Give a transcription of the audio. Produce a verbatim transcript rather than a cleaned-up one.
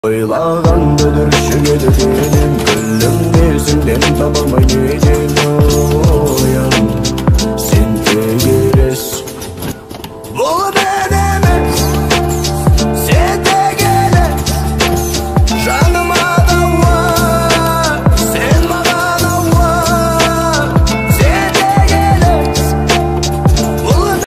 Ойлағанды дүршігеді денім, күлім десін ден табалмай кетем.